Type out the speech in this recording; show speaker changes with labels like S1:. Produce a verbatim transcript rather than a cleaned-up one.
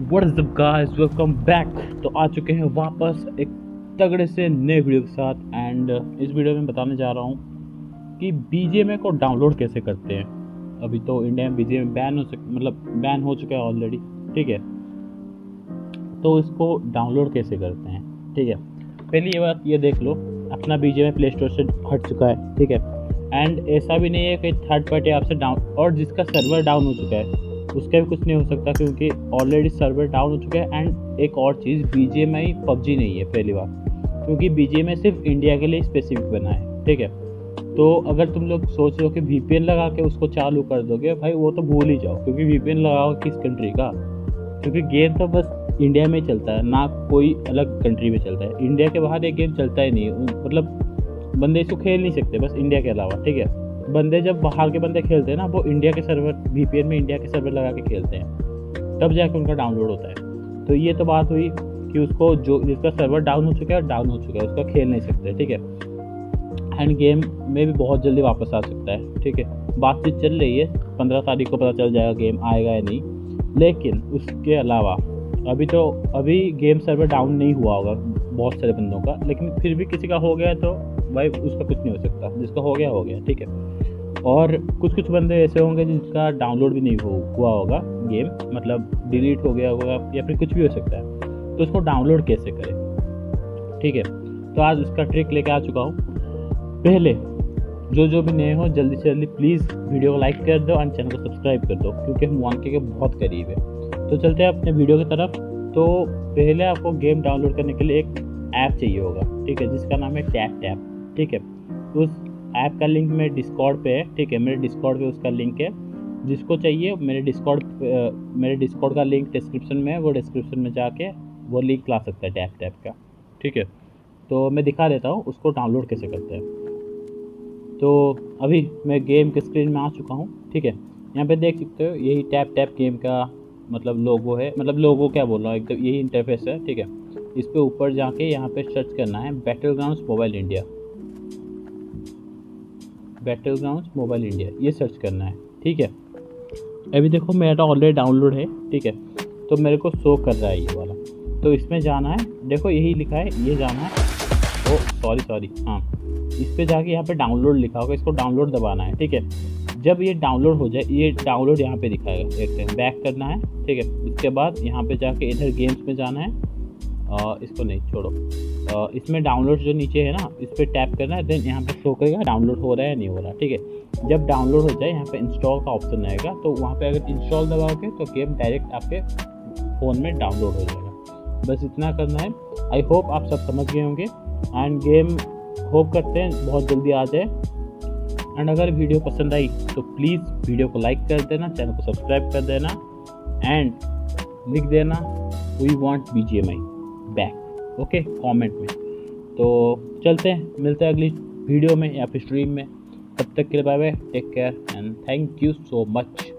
S1: What is up guys, welcome back. तो आ चुके हैं वापस एक तगड़े से नए वीडियो के साथ। एंड इस वीडियो में बताने जा रहा हूँ कि बीजीएमआई को डाउनलोड कैसे करते हैं। अभी तो इंडिया में बीजीएमआई बैन हो सक मतलब बैन हो चुका है ऑलरेडी, ठीक है। तो इसको डाउनलोड कैसे करते हैं, ठीक है। पहली ये बात ये देख लो, अपना बीजीएमआई प्ले स्टोर से हट चुका है, ठीक है। एंड ऐसा भी नहीं है कि थर्ड पार्टी ऐप से डाउन, और जिसका सर्वर डाउन हो चुका है उसका भी कुछ नहीं हो सकता, क्योंकि ऑलरेडी सर्वर डाउन हो चुका है। एंड एक और चीज़, बीजीएमआई पबजी नहीं है पहली बार, क्योंकि बीजीएमआई सिर्फ इंडिया के लिए स्पेसिफिक बना है, ठीक है। तो अगर तुम लोग सोच रहे हो कि वीपीएन लगा के उसको चालू कर दोगे, भाई वो तो भूल ही जाओ, क्योंकि वीपीएन लगाओ किस कंट्री का, क्योंकि गेम तो बस इंडिया में ही चलता है, ना कोई अलग कंट्री में चलता है। इंडिया के बाहर एक गेम चलता ही नहीं, मतलब बंदे इसको खेल नहीं सकते बस इंडिया के अलावा, ठीक है। बंदे जब बाहर के बंदे खेलते हैं ना, वो इंडिया के सर्वर वीपीएन में इंडिया के सर्वर लगा के खेलते हैं, तब जाकर उनका डाउनलोड होता है। तो ये तो बात हुई कि उसको जो जिसका सर्वर डाउन हो चुका है डाउन हो चुका है उसका खेल नहीं सकते, ठीक है। एंड गेम में भी बहुत जल्दी वापस आ सकता है, ठीक है। बातचीत चल रही है, पंद्रह तारीख को पता चल जाएगा गेम आएगा या नहीं। लेकिन उसके अलावा अभी तो अभी गेम सर्वर डाउन नहीं हुआ होगा बहुत सारे बंदों का, लेकिन फिर भी किसी का हो गया तो भाई उसका कुछ नहीं हो सकता, जिसका हो गया हो गया, ठीक है। और कुछ कुछ बंदे ऐसे होंगे जिसका डाउनलोड भी नहीं हो हुआ होगा गेम, मतलब डिलीट हो गया होगा या फिर कुछ भी हो सकता है। तो उसको डाउनलोड कैसे करें, ठीक है। तो आज उसका ट्रिक लेके आ चुका हूँ। पहले जो जो भी नए हो जल्दी से जल्दी प्लीज़ वीडियो को लाइक कर दो एंड चैनल को सब्सक्राइब कर दो, क्योंकि हम वन के के बहुत करीब है। तो चलते हैं अपने वीडियो की तरफ। तो पहले आपको गेम डाउनलोड करने के लिए एक ऐप चाहिए होगा, ठीक है, जिसका नाम है टैप टैप, ठीक है। उस ऐप का लिंक मेरे डिस्कॉर्ड पे है, ठीक है। मेरे डिस्कॉर्ड पे उसका लिंक है, जिसको चाहिए मेरे डिस्कॉर्ड मेरे डिस्कॉर्ड का लिंक डिस्क्रिप्शन में है, वो डिस्क्रिप्शन में जाके वो लिंक ला सकता है टैप टैप का, ठीक है। तो मैं दिखा देता हूँ उसको डाउनलोड कैसे करते हैं। तो अभी मैं गेम के स्क्रीन में आ चुका हूँ, ठीक है। यहाँ पे देख सकते हो यही टैप टैप गेम का मतलब लोगो है, मतलब लोगो क्या बोल रहा हूँ, एकदम यही इंटरफेस है, ठीक है। इस पे ऊपर जाके यहाँ पे सर्च करना है Battlegrounds Mobile India, Battlegrounds Mobile India, ये सर्च करना है, ठीक है। अभी देखो मेरा ऑलरेडी डाउनलोड है, ठीक है। तो मेरे को शो कर रहा है ये वाला, तो इसमें जाना है, देखो यही लिखा है, ये जाना है। ओ सॉरी सॉरी हाँ, इस पे जाके यहाँ पे डाउनलोड लिखा होगा, इसको डाउनलोड दबाना है, ठीक है। जब ये डाउनलोड हो जाए, ये डाउनलोड यहाँ पे दिखाएगा, देखते हैं, बैक करना है, ठीक है। उसके बाद यहाँ पे जाके इधर गेम्स में जाना है, आ, इसको नहीं छोड़ो, आ, इसमें डाउनलोड जो नीचे है ना, इस पर टैप करना है, देन यहाँ पे शो करेगा डाउनलोड हो रहा है या नहीं हो रहा, ठीक है। जब डाउनलोड हो जाए यहाँ पे इंस्टॉल का ऑप्शन आएगा, तो वहाँ पे अगर इंस्टॉल दबाओगे तो गेम डायरेक्ट आपके फ़ोन में डाउनलोड हो जाएगा। बस इतना करना है। आई होप आप सब समझ गए होंगे। एंड गेम होप करते हैं बहुत जल्दी आ जाए। एंड अगर वीडियो पसंद आई तो प्लीज़ वीडियो को लाइक कर देना, चैनल को सब्सक्राइब कर देना एंड लिख देना we want BGMI back, okay, comment में। तो चलते हैं, मिलते हैं अगली वीडियो में या फिर स्ट्रीम में। तब तक के लिए bye bye, take care and thank you so much.